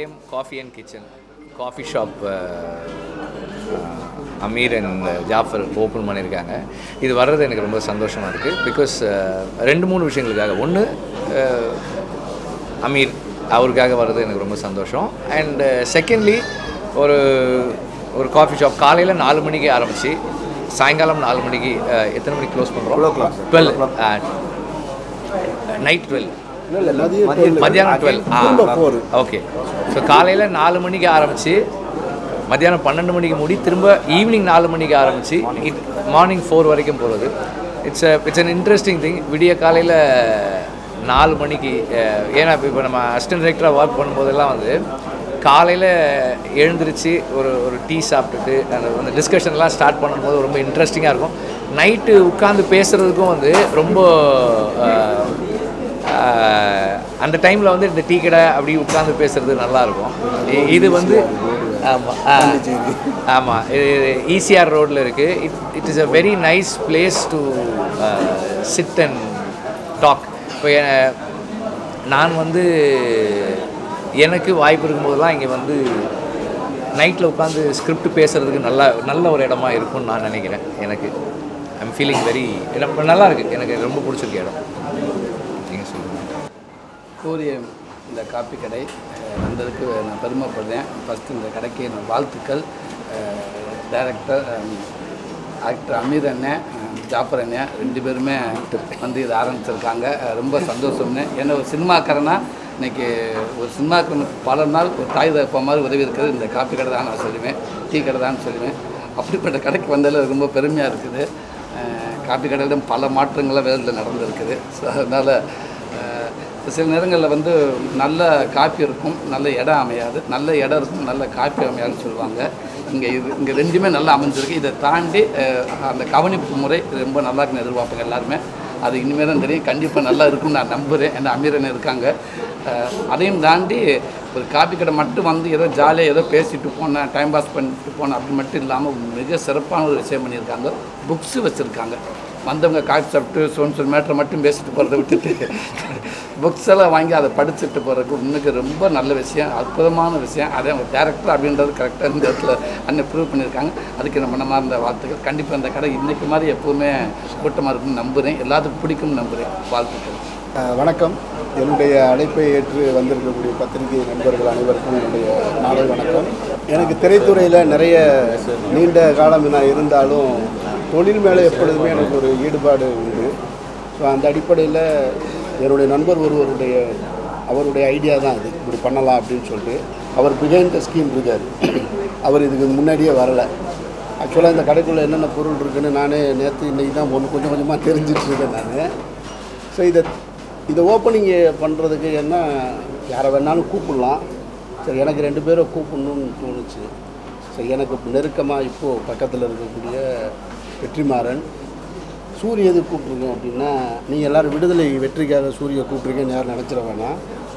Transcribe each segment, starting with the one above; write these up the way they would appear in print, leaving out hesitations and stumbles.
DRM Coffee and Kitchen coffee shop Ameer and Jafar open பண்ணிருக்காங்க. இது வர்றது எனக்கு ரொம்ப சந்தோஷமா இருக்கு. பிகாஸ் ரெண்டு மூணு விஷயங்களுக்காக. ஒன்று அமீர் அவருக்காக வர்றது எனக்கு ரொம்ப சந்தோஷம். அண்ட் செகண்ட்லி ஒரு காஃபி ஷாப் காலையில் 4 மணிக்கு ஆரம்பித்து சாயங்காலம் 4 மணிக்கு எத்தனை மணிக்கு க்ளோஸ் பண்ணுறோம்? 12 நைட் 12 மத்தியானம் 12 ஓகே. ஸோ காலையில் 4 மணிக்கு ஆரம்பித்து மத்தியானம் 12 மணிக்கு மூடி திரும்ப ஈவினிங் 4 மணிக்கு ஆரம்பித்து மார்னிங் 4 வரைக்கும் போகிறது. It's an interesting thing. விடிய காலையில் 4 மணிக்கு ஏன்னா இப்போ நம்ம அசிஸ்டன்ட் டைரக்டராக ஒர்க் பண்ணும்போதெல்லாம் வந்து காலையில் எழுந்திரிச்சு ஒரு டீ சாப்பிட்டுட்டு அந்த டிஸ்கஷன்லாம் ஸ்டார்ட் பண்ணும்போது ரொம்ப இன்ட்ரெஸ்டிங்காக இருக்கும். நைட்டு உட்காந்து பேசுகிறதுக்கும் வந்து ரொம்ப அந்த டைமில் வந்து இந்த டீ கடை அப்படி உட்காந்து பேசுகிறது நல்லாயிருக்கும். இது வந்து ஆமாம் ஈசிஆர் ரோட்டில் இருக்குது. It is a very nice place to sit and talk. இப்போ நான் வந்து எனக்கு வாய்ப்பு இருக்கும்போதெல்லாம் இங்கே வந்து நைட்டில் உட்காந்து ஸ்கிரிப்ட் பேசுகிறதுக்கு நல்ல ஒரு இடமா இருக்கும்னு நான் நினைக்கிறேன். எனக்கு ஐம் ஃபீலிங் வெரி நல்லா இருக்குது. எனக்கு ரொம்ப பிடிச்சிருக்கு இடம். நீங்கள் சொல்லுங்கள். கூறிய இந்த காப்பி கடை வந்ததுக்கு நான் பெருமைப்படுறேன். ஃபஸ்ட்டு இந்த கடைக்கு நான் வாழ்த்துக்கள். டைரக்டர் ஆக்டர் அமீர் அண்ணன், ஜாஃபர் அண்ணன் 2 பேருமே வந்து இதை ஆரம்பிச்சிருக்காங்க. ரொம்ப சந்தோஷம்னு. ஏன்னா ஒரு சினிமாக்காரனா இன்றைக்கி ஒரு சினிமாக்கு பல நாள் ஒரு தாய் தகப்ப மாதிரி உதவி இருக்கிறது இந்த காப்பி கடை தான் நான் சொல்லுவேன், டீ கடை தான் சொல்லுவேன். அப்படிப்பட்ட கடைக்கு வந்ததில் ரொம்ப பெருமையாக இருக்குது. காப்பி கடையிலும் பல மாற்றங்கள்லாம் வேலையில் நடந்திருக்குது. ஸோ அதனால் சில நேரங்களில் வந்து நல்ல காப்பி இருக்கும், நல்ல இடம் அமையாது, நல்ல இடம் இருக்கும், நல்ல காப்பி அமையாதுன்னு சொல்லுவாங்க. இங்கே ரெண்டுமே நல்லா அமைஞ்சிருக்கு. இதை தாண்டி அந்த கவனிப்பு முறை ரொம்ப நல்லா இருக்குன்னு எதிர்பார்ப்பாங்க எல்லாருமே. அது இனிமேல் தான் தெரியும். கண்டிப்பாக நல்லா இருக்குன்னு நான் நம்புகிறேன். ஏன்னா அமீரன் இருக்காங்க. அதையும் தாண்டி ஒரு காப்பி கடை மட்டும் வந்து ஏதோ ஜாலியாக ஏதோ பேசிட்டு போனேன், டைம் பாஸ் பண்ணிட்டு போனேன் அப்படி மட்டும் இல்லாமல் மிக சிறப்பான ஒரு விஷயம் பண்ணியிருக்காங்க. புக்ஸு வச்சுருக்காங்க. வந்தவங்க காப்பி சாப்பிட்டு சொல் மேட்டரை மட்டும் பேசிட்டு போகிறத விட்டுட்டு புக்ஸ் எல்லாம் வாங்கி அதை படிச்சுட்டு போகிறதுக்கு இன்னைக்கு ரொம்ப நல்ல விஷயம், அற்புதமான விஷயம். அதே அவங்க டேரக்டர் அப்படின்றது கரெக்டாக இந்த இடத்துல அன்னை ப்ரூவ் பண்ணியிருக்காங்க. அதுக்கு நம்ம மனமார்ந்த வாழ்த்துக்கள். கண்டிப்பாக அந்த கடை இன்றைக்கு மாதிரி எப்போவுமே கூட்டமாக இருக்குன்னு நம்புகிறேன். எல்லாத்துக்கும் பிடிக்கும்னு நம்புகிறேன். வாழ்த்துக்கள். வணக்கம். என்னுடைய அழைப்பை ஏற்று வந்திருக்கக்கூடிய பத்திரிகை நண்பர்கள் அனைவருக்கும் என்னுடைய மாலை வணக்கம். எனக்கு திரைத்துறையில் நிறைய நீண்ட காலம் நான் இருந்தாலும் தொழில் மேலே எப்பொழுதுமே எனக்கு ஒரு ஈடுபாடு உண்டு. ஸோ அந்த அடிப்படையில் என்னுடைய நண்பர் அவருடைய ஐடியா தான் அது, இப்படி பண்ணலாம் அப்படின்னு சொல்லிட்டு. அவர் பிஹைண்ட் த ஸ்கீம் இருக்கார். அவர் இதுக்கு முன்னாடியே வரலை. ஆக்சுவலாக இந்த கடைக்குள்ளே என்னென்ன பொருள் இருக்குதுன்னு நானே இன்றைக்கி தான் கொஞ்சம் கொஞ்சமாக தெரிஞ்சிட்ருக்கேன் நான். ஸோ இதை ஓப்பனிங் பண்ணுறதுக்கு என்ன யாரை வேணாலும் கூப்பிடலாம். சரி, எனக்கு 2 பேரை கூப்பிடணும்னு தோணுச்சு. சரி, எனக்கு நெருக்கமாக இப்போது பக்கத்தில் இருக்கக்கூடிய வெற்றிமாறன், சூரிய எது கூப்பிட்ருக்கோம் அப்படின்னா, நீங்கள் எல்லோரும் விடுதலை வெற்றிக்காக சூரிய கூப்பிட்ருக்கேன்னு யாரும் நினச்சிட வேணாம்.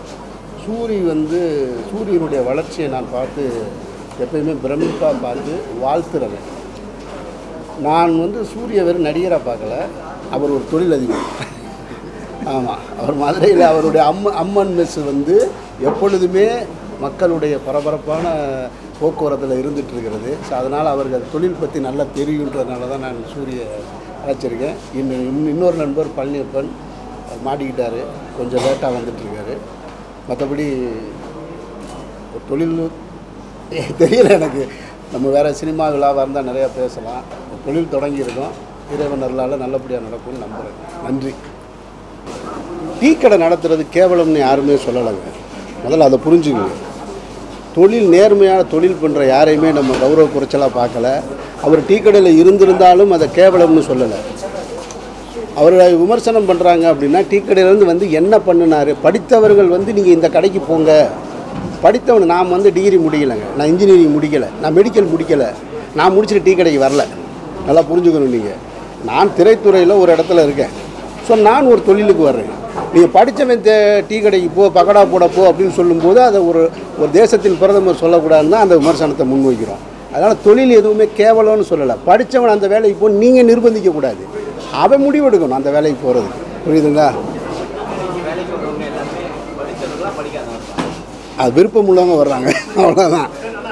சூரியனுடைய வளர்ச்சியை நான் பார்த்து எப்பயுமே பிரமிப்பாக பார்த்து வாழ்த்துறேன். நான் சூரிய வெறும் நடிகராக பார்க்கல, அவர் ஒரு தொழிலதிபர். ஆமாம், அவர் மதுரையில் அவருடைய அம்மன் மெஸ் எப்பொழுதுமே மக்களுடைய பரபரப்பான போக்குவரத்தில் இருந்துகிட்ருக்கிறது. ஸோ அதனால் அவருக்கு அது தொழில் பற்றி நல்லா தெரியுன்றதுனால தான் நான் சூரிய அழைச்சிருக்கேன். இன்னொரு நண்பர் பழனியப்பன் மாட்டிக்கிட்டார், கொஞ்சம் லேட்டாக வந்துட்டுருக்காரு. மற்றபடி ஒரு தொழில் தெரியல எனக்கு. நம்ம வேறு சினிமா விழாவாக இருந்தால் நிறையா பேசலாம். தொழில் தொடங்கியிருக்கோம். இறைவன் அருளால் நல்லபடியாக நடக்கும்னு நம்புகிறேன். நன்றி. டீ கடை நடத்துறது கேவலம்னு யாருமே சொல்லலைங்க. முதல்ல அதை புரிஞ்சுக்கணும். தொழில் நேர்மையான தொழில் பண்ணுற யாரையுமே நம்ம கௌரவ குறைச்சலாக பார்க்கல. அவர் டீ கடையில் இருந்திருந்தாலும் அதை கேவலம்னு சொல்லலை. அவரை விமர்சனம் பண்ணுறாங்க அப்படின்னா, டீ கடையிலேருந்து என்ன பண்ணினார், படித்தவர்கள் நீங்கள் இந்த கடைக்கு போங்க. படித்தவன் நான் டிகிரி முடிக்கலைங்க, நான் இன்ஜினியரிங் முடிக்கலை, நான் மெடிக்கல் முடிக்கலை, நான் முடிச்சுட்டு டீ கடைக்கு வரல. நல்லா புரிஞ்சுக்கணும். நான் திரைத்துறையில் ஒரு இடத்துல இருக்கேன். ஸோ நான் ஒரு தொழிலுக்கு வர்றேன். நீங்கள் படித்தவன் டீ கடைக்கு போ, பக்கடா போட போ அப்படின்னு சொல்லும்போது அதை ஒரு தேசத்தின் பிரதமர் சொல்லக்கூடாதுன்னு தான் அந்த விமர்சனத்தை முன்வைக்கிறோம். அதனால் தொழில் எதுவுமே கேவலம்னு சொல்லலை. படித்தவன் அந்த வேலைக்கு போய் நீங்கள் நிர்பந்திக்கக்கூடாது. அவன் முடிவெடுக்கணும் அந்த வேலைக்கு போகிறதுக்கு. புரியுதுங்களா? அது விருப்பம் உள்ளவங்க வர்றாங்க, அவ்வளோதான்.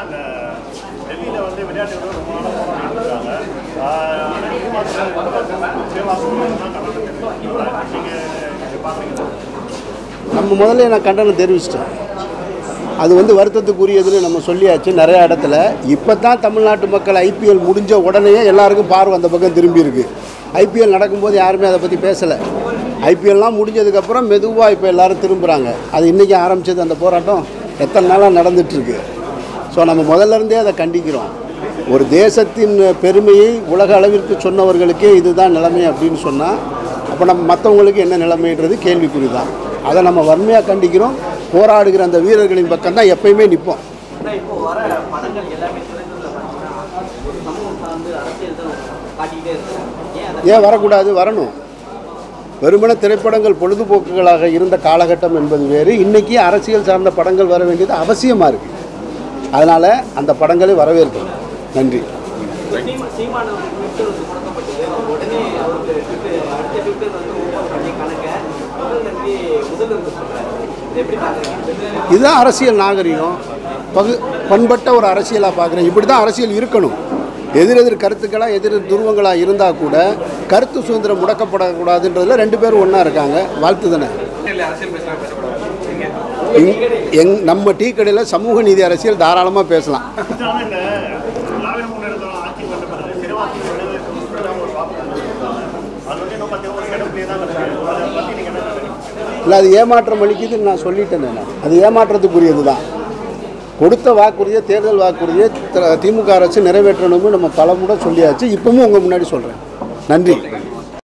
நம்ம முதல்ல நான் கண்டனம் தெரிவிச்சிட்டேன். அது வந்து வருத்தத்துக்குரியதுன்னு நம்ம சொல்லியாச்சு நிறையா இடத்துல. இப்போ தான் தமிழ்நாட்டு மக்கள் ஐபிஎல் முடிஞ்ச உடனே எல்லாருக்கும் பார்வை அந்த பக்கம் திரும்பி இருக்குது. ஐபிஎல் நடக்கும்போது யாருமே அதை பற்றி பேசலை. ஐபிஎல்லாம் முடிஞ்சதுக்கப்புறம் மெதுவாக இப்போ எல்லோரும் திரும்புகிறாங்க. அது இன்றைக்கி ஆரம்பித்தது அந்த போராட்டம் எத்தனை நாளாக நடந்துகிட்ருக்கு. ஸோ நம்ம முதல்லேருந்தே அதை கண்டிக்கிறோம். ஒரு தேசத்தின் பெருமையை உலக அளவிற்கு சொன்னவர்களுக்கே இதுதான் நிலைமை அப்படின்னு சொன்னால் அப்போ நம்ம மற்றவங்களுக்கு என்ன நிலைமைன்றது கேள்விக்குறி தான். அதை நம்ம வன்மையாக கண்டிக்கிறோம். போராடுகிற அந்த வீரர்களின் பக்கம் தான் எப்பயுமே நிற்போம். ஏன் வரக்கூடாது? வரணும். வெறுமன திரைப்படங்கள் பொழுதுபோக்குகளாக இருந்த காலகட்டம் என்பது வேறு. இன்றைக்கி அரசியல் சார்ந்த படங்கள் வர வேண்டியது அவசியமாக இருக்குது. அதனால் அந்த படங்களை வரவேற்கிறோம். நன்றி. இதுதான் அரசியல் நாகரிகம். பண்பட்ட ஒரு அரசியலாக பார்க்குறேன். இப்படி தான் அரசியல் இருக்கணும். எதிரெதிர் கருத்துக்களாக எதிரெதிர் துருவங்களாக இருந்தால் கூட கருத்து சுதந்திரம் முடக்கப்படக்கூடாதுன்றதுல ரெண்டு பேரும் ஒன்றா இருக்காங்க. வாழ்த்து தானே. நம்ம டீ கடையில் சமூக நீதி அரசியல் தாராளமாக பேசலாம். இல்லை, அது ஏமாற்றம் அளிக்குதுன்னு நான் சொல்லிட்டேன். அது ஏமாற்றத்துக்குரியது தான். கொடுத்த வாக்குறுதியை, தேர்தல் வாக்குறுதியை திமுக அரசு நிறைவேற்றணும்னு நம்ம பலமுறை சொல்லியாச்சு. இப்பவும் உங்கள் முன்னாடி சொல்கிறேன். நன்றி.